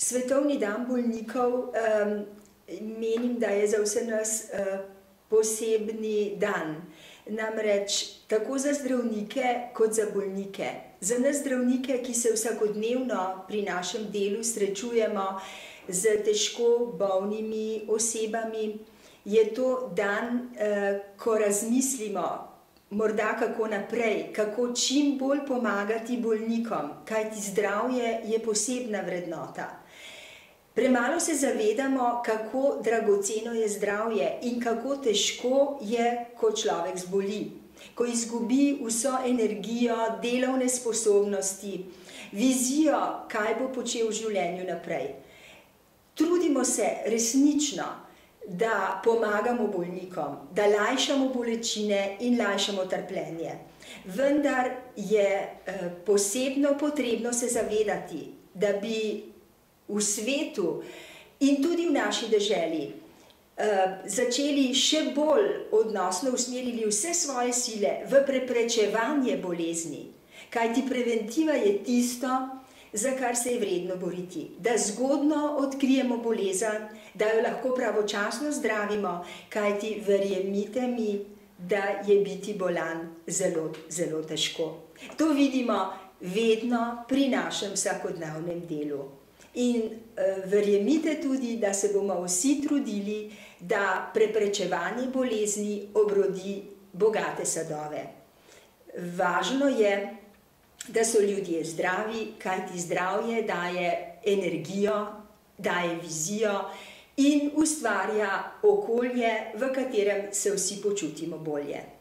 Svetovni dan bolnikov menim, da je za vse nas posebni dan. Namreč tako za zdravnike kot za bolnike. Za nas zdravnike, ki se vsakodnevno pri našem delu srečujemo z težko bolnimi osebami, je to dan, ko razmislimo, morda kako naprej, kako čim bolj pomagati bolnikom, kajti zdravje je posebna vrednota. Premalo se zavedamo, kako dragoceno je zdravje in kako težko je, ko človek zboli, ko izgubi vso energijo, delovne sposobnosti, vizijo, kaj bo počel v življenju naprej. Trudimo se resnično, da pomagamo bolnikom, da lajšamo bolečine in lajšamo trpljenje. Vendar je posebno potrebno se zavedati, da bi v svetu in tudi v naši deželi začeli še bolj odnosno usmerili vse svoje sile v preprečevanje bolezni, kajti preventiva je tisto, za kar se je vredno boriti. Da zgodno odkrijemo bolezen, da jo lahko pravočasno zdravimo, kajti verjemite mi, da je biti bolan zelo, zelo težko. To vidimo vedno pri našem vsakodnevnem delu. In verjemite tudi, da se bomo vsi trudili, da preprečevanje bolezni obrodi bogate sadove. Važno je, da so ljudje zdravi, kajti zdravje daje energijo, daje vizijo in ustvarja okolje, v katerem se vsi počutimo bolje.